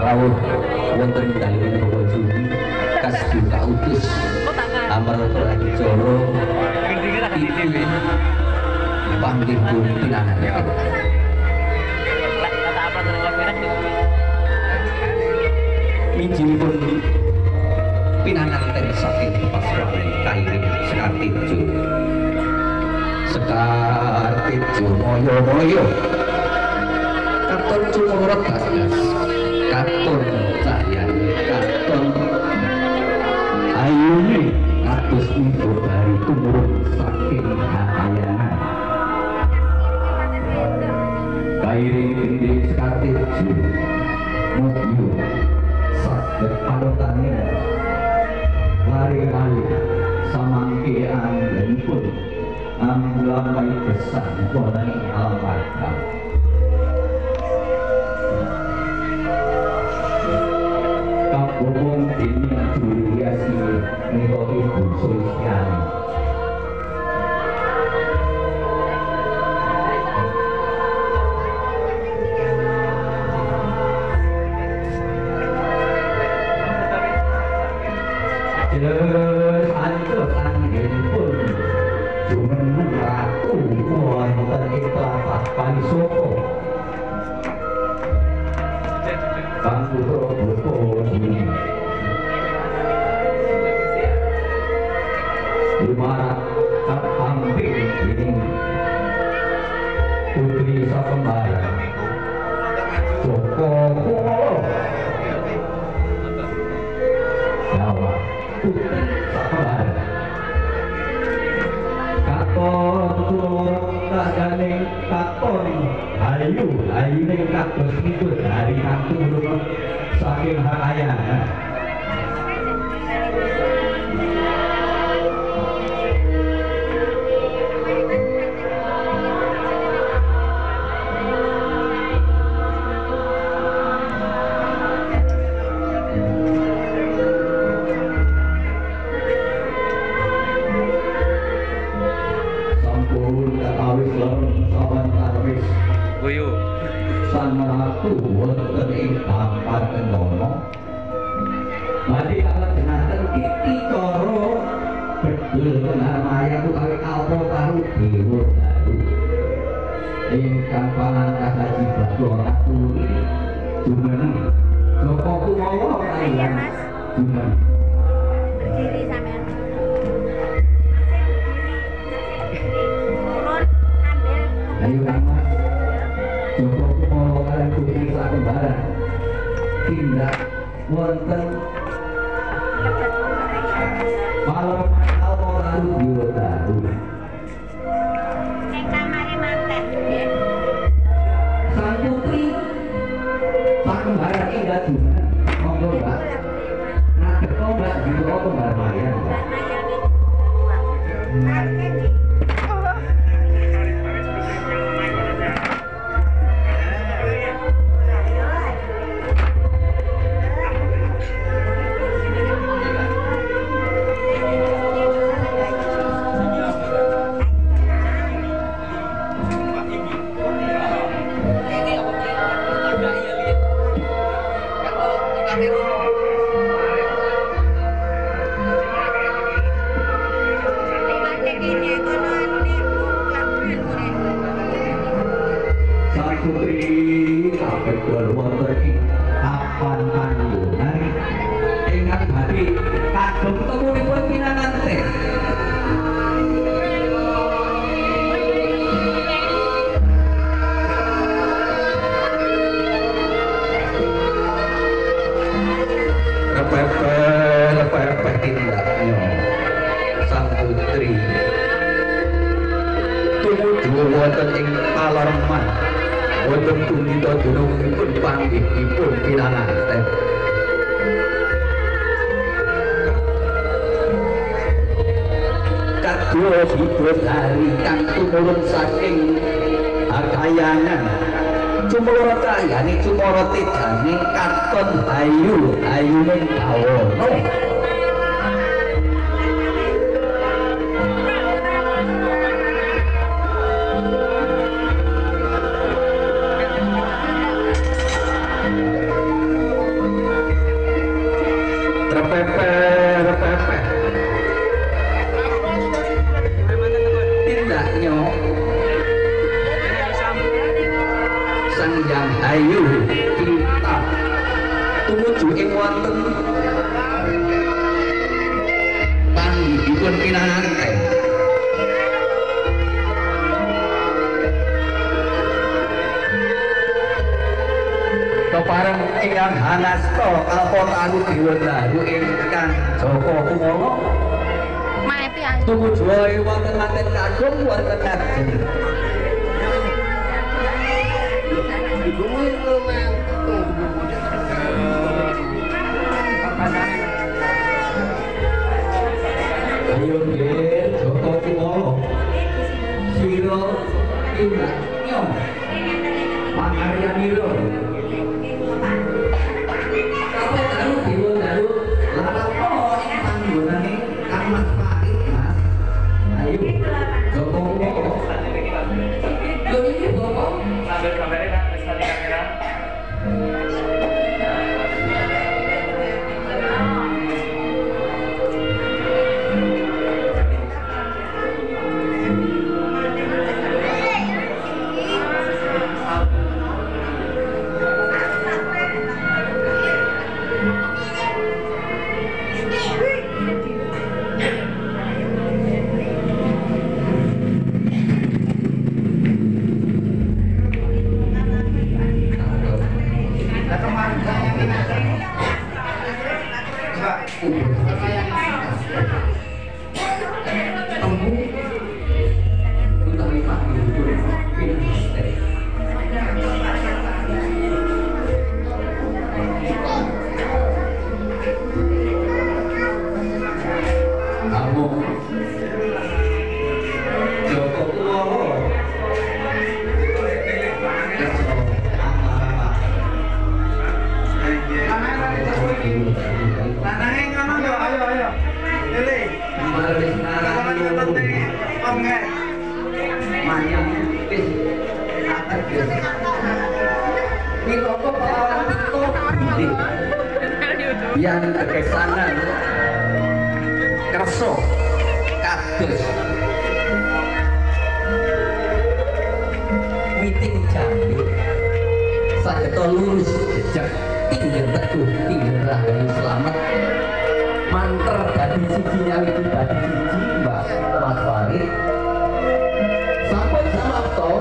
rawuh wonten dalem Bawa Jumi kas buka utus Amarta Adicoro iki panggih pun pinangan mijilipun pinanganten saking Pasrawan Kairing Sekartijo moyo-moyo katon cumurut bagas katon cahyane katon ayune kados midodari tumurun saking kakayangan Kairing gending Sekartijo moyo saged panutannya lari-lari samangke anggenipun amlamai besar boleh almarhum kabung ini duriasi menika Ibu Sulistiani Putri Sapembara Joko Kumolo Jawa Putri Sapembara katon turun kadane katon ayune kados niku dari turun saking hakayan sang ratu wonten ing papan kendana badhe kalajengaken titi cara bedul penarmaya utawi alpa karo dewa dalu ingkang panangkat Haji Bathara Turi jumeneng Joko Kumolo kaliyan jumeneng berdiri sampean ayo Mas Joko Kumolo kalian Putri Sapembara tindak wonten malam alpo lalu diwodaru ning kamare mantek nggih Sang Putri Sapembara indah jumeneng monggo Mbak ngadeg Mbak juga Mbak Maya wonten ing Palarman wonten punika dunungipun panggihipun pinanganten kadya bidodari kang tumurun saking akayangan cumara cahyane cumara tedane katon ayuning bawana Repepet. Tindaknya sang yang ayu kita tumuju ing wonten panggihipun pinanganten. Kepareng ingkang hanasta kalpataru Dewandaru ingkang Joko Kumolo tumuju wonten manten kagem wonten kagem ayo nggih Joko Kumolo sira indah nyong pangaryanira kalpataru Dewandaru lalapo ing panggonane Kang Mas Pari Mas ayo Joko Kumolo lho iki Joko sambil kameranya Mas Pari kamera yang kekesanan kerso kados witing jambi sageta lurus jejak tinggal teguh tinggal rahayu selamat manter dadi siji nyawitu dadi siji Mbak Mas Farid sampun samapta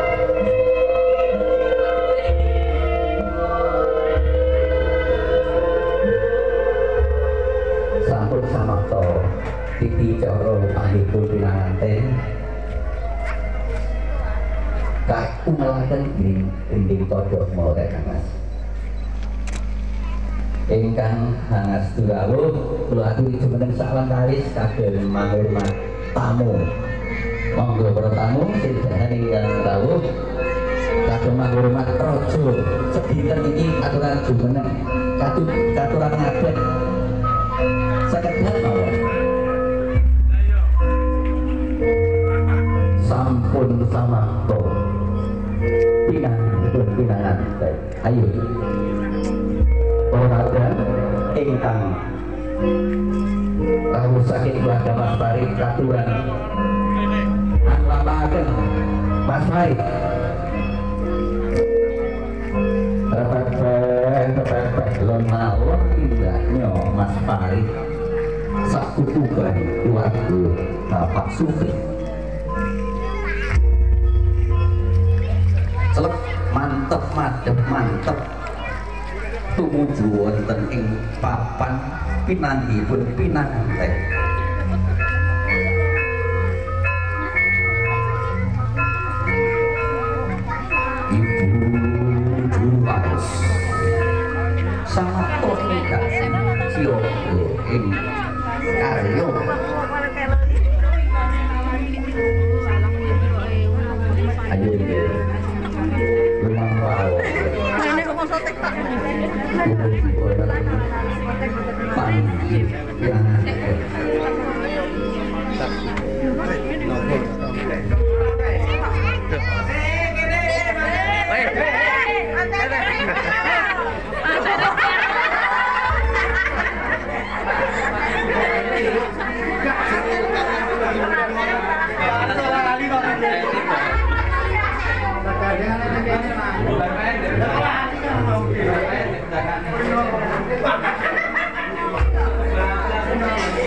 samapta titi cara panggihipun pinanganten kakumelaken dinding todhok molek Mas ingkang hangat sedulur kula aturi jumeneng saklengkaris kagem manghormat tamu monggo para tamu sedherek ingkang rawuh kagem manghormat raja sedinten iki aturan jumeneng katuran ngadet sekedhap mawon sampun samapta pinanganten ayo Raja ingkang rawuh saking keluarga Mas Farid katuran anglapaken Mas Farid repepet lon mawon tindaknya Mas Farid sakutuban keluarga Bapak Sugeng celep mantep madep mantep tumuju wonten ing papan pinanggihipun pinanganten Ibu Juru Pados samapta ingkang siyaga ing karya ayo nggih lumampah panggih pinanganten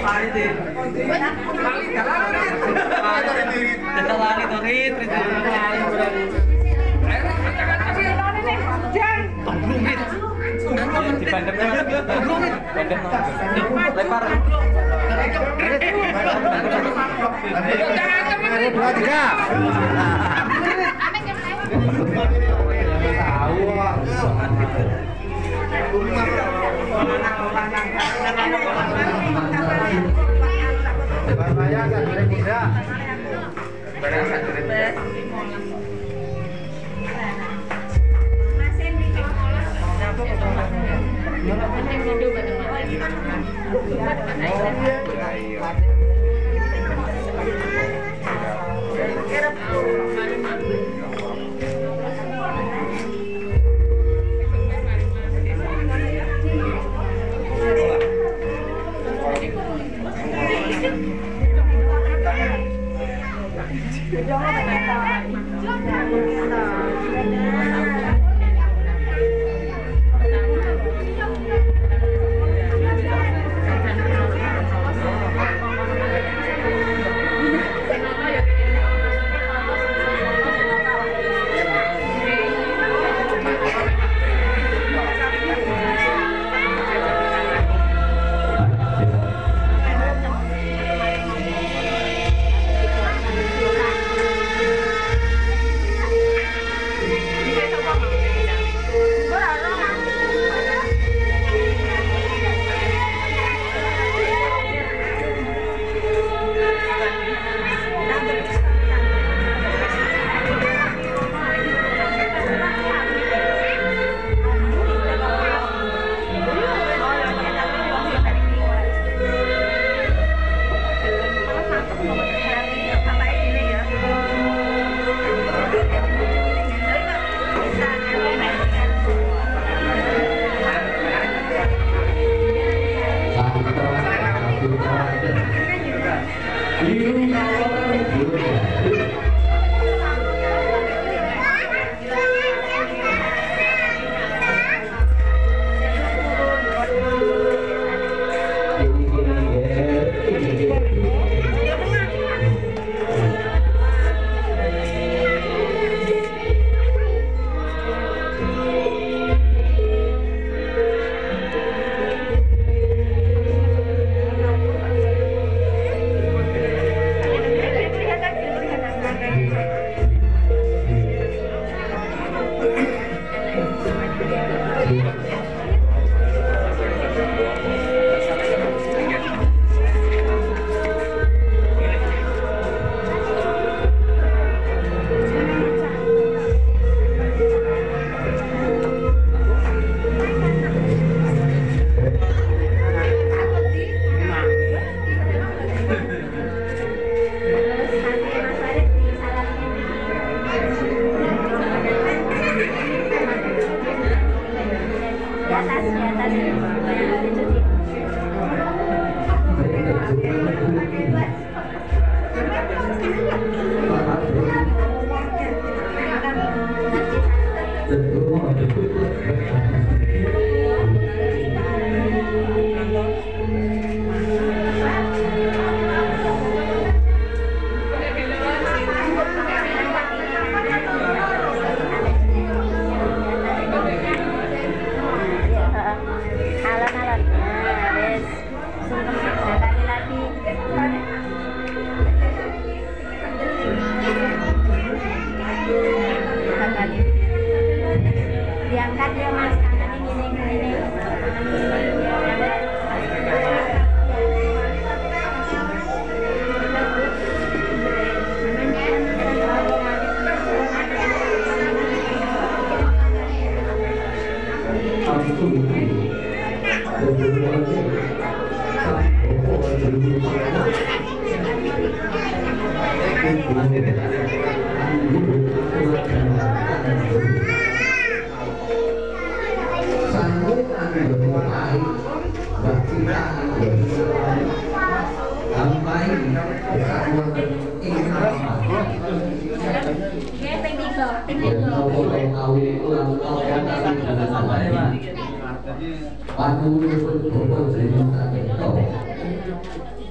Diangkat ya mas, tangannya gini.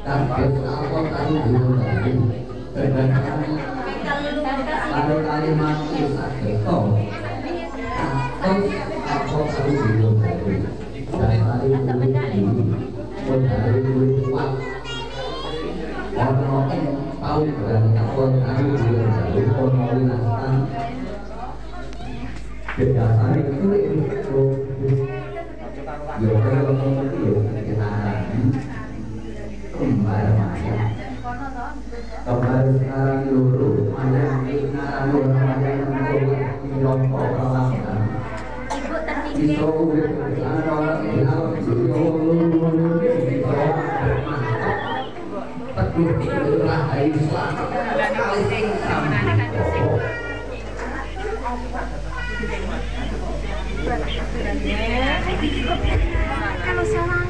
Kaget apa tadi dulu tadi. Kali mati sakit kok. Terus apa tadi dulu tadi. Dari pun dari kuat. Ono ing tau berani apa tadi dulu tadi. Ono linastan. Biasanya itu yo kalau itu yo kita kembali maya kembali sekarang dulu maya sekarang dulu maya yang lompo kalangan itu orang kalau seorang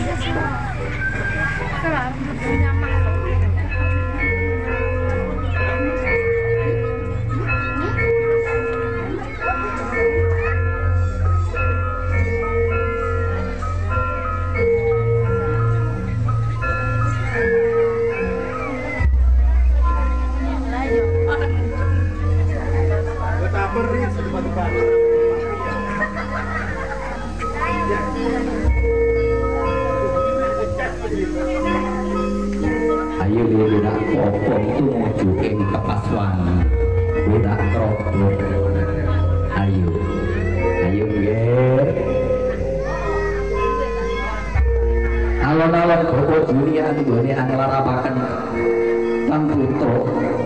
kalau nyaman ayo dia budak pokok itu menuju ke kepasuan budak kerobok ayo ya alon-alon pokok dunia ini angelarapakan Sang Putra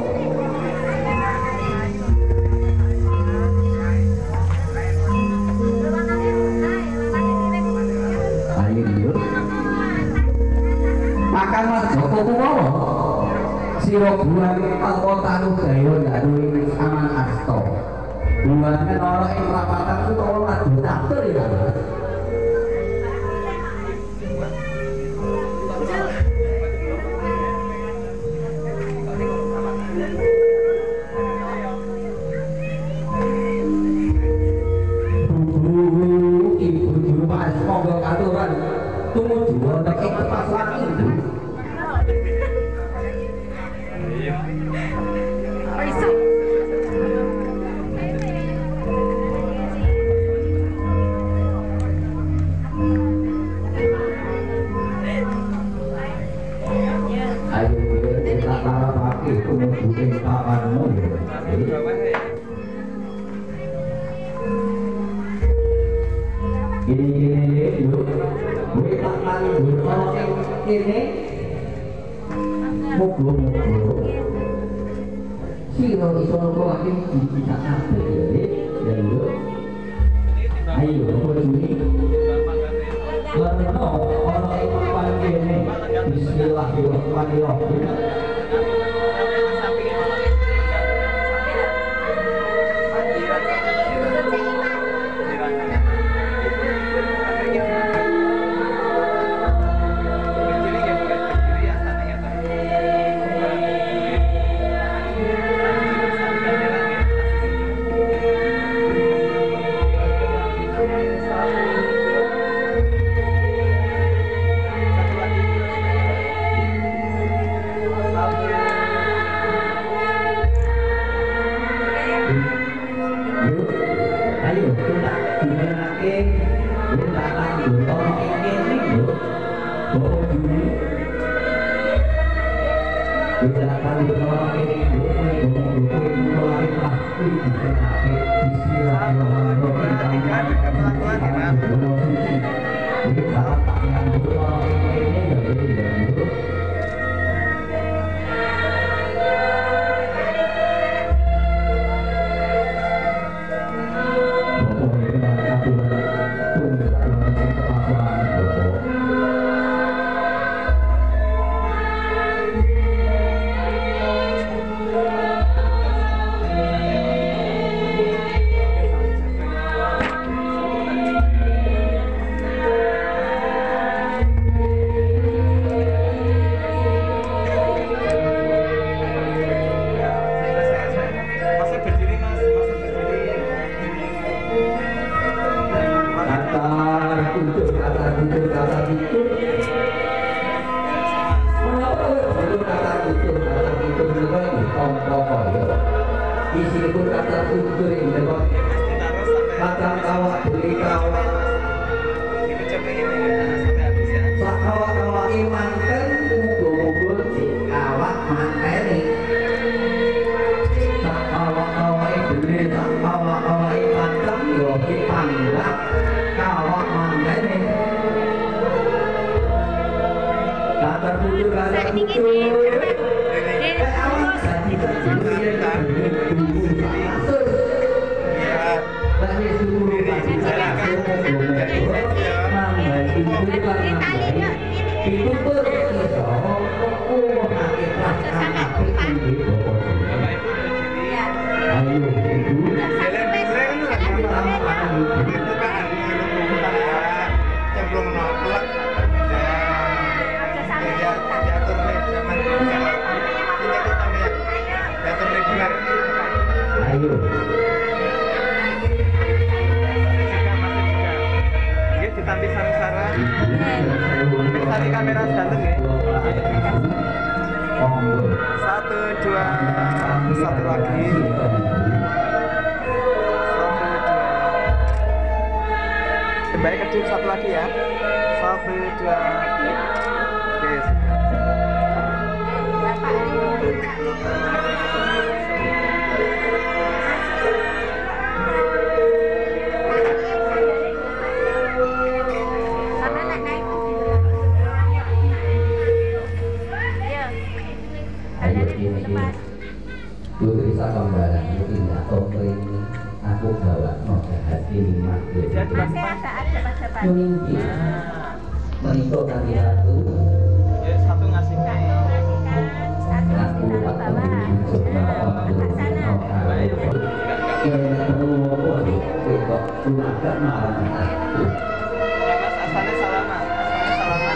makan mas Joko kuwawa sira bulan anggota Gaya Daru Aman Asto bulannya ana ing rapatan ku kula adu taktur ya ibu juru Pak monggo katuran tumuju wonten ing kepasuan itu. Ayo kita larapake tumuju ing papanmu ya. Gini yuk. Gue takkan bertolak ini mugo-mugo siro iso lagi bisa apa ya lu ayo berdiri leno orang yang paling ini bismillahirrahmanirrahim tutur kata itu juga ini tompo koyo. Isipun kata tutur ini kok. Kata kawak beli kawak. Sak kawak iman kan mugo-mugo si kawak manteni. Sak kawak beli sak kawak iman kan yo dipanggak kawak manteni. Kata tutur kata tutur. Kamera ganteng ya. 1, 2, 1 lagi. 1, 2. Kembali kecil 1 lagi ya. 1, 2. Oke. Putri Sakambaran mungkin atau ini aku bawa hati lima mungkin menikah kami ratu Ya, 1 ngasihkan. aku bawa Asalnya salaman. Salaman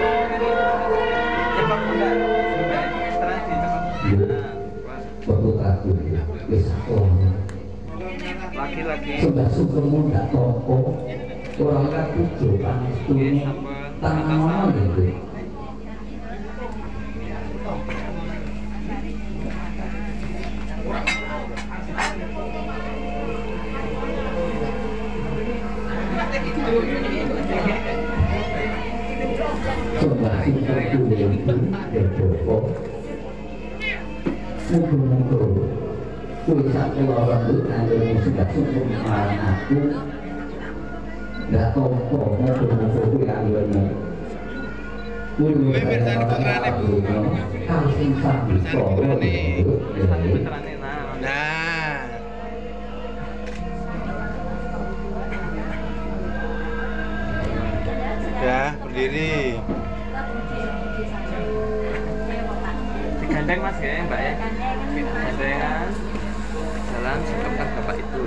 cepat enggak? Terus waktu aku bisa laki-laki sudah super muda toko orang kan tujuh kan ini tangan mana gitu sudah super toko mukul-mukul kui satu orang itu ada yang sudah cukup mengarang aku gak tompo mukul-mukul kui alurnya kui berkata aku harus insan solo nah ya berdiri digandeng mas ya mbak ya gandengan jalan sebutkan bapak itu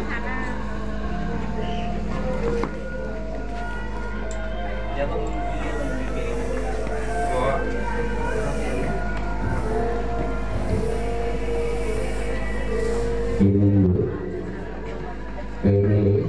ya bang ini dulu ini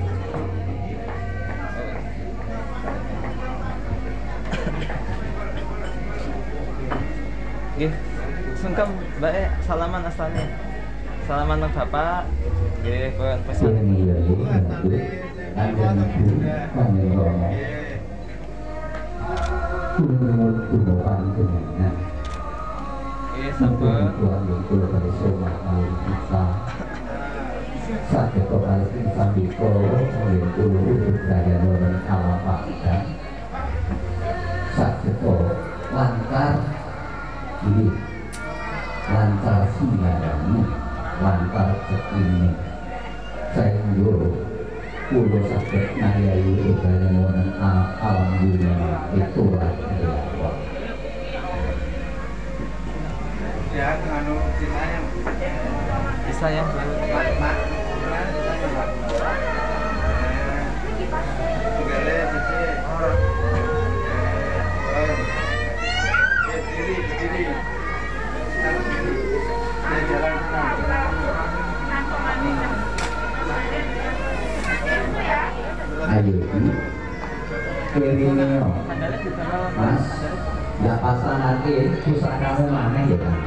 Nggih, sungkem mbak salaman asalnya. Salaman nang bapak. Nggih, pun pesan. ini ya bu ada ibu kami romo kumul kumokan kenyang Nggih, sampun. Tuhan itu dari semua kali kita sakit kepala sambil kau itu daya orang alam pakda sakit kau lancar ini lancar singarani lancar cekini saya nyuruh pulau sakit naya itu daya orang alam dunia itulah dia Ya, anu ceritanya bisa ya, Pak. Ayo, ini mas nggak pasang nanti susah kamu mana ya kan.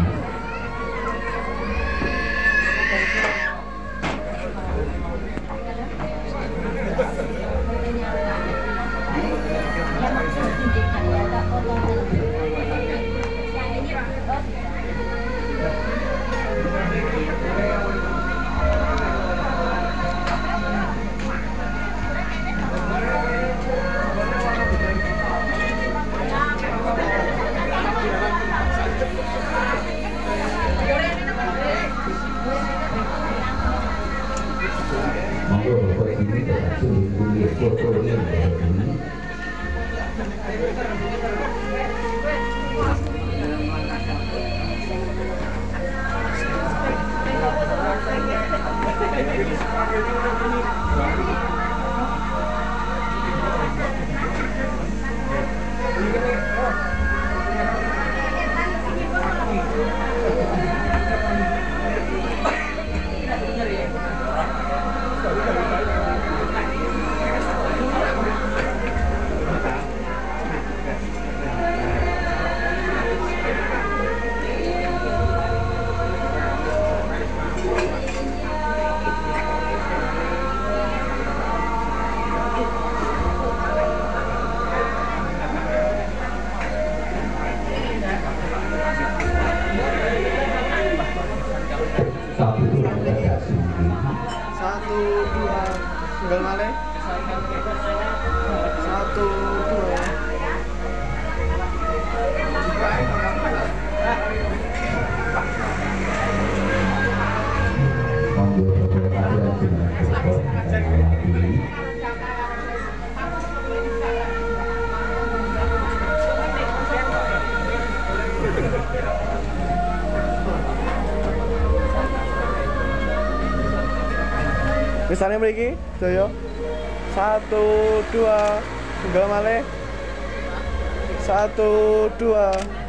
Satu dua tinggal malih. Satu dua. Misalnya mriki, Joyo. Satu dua tinggal malih. Satu dua.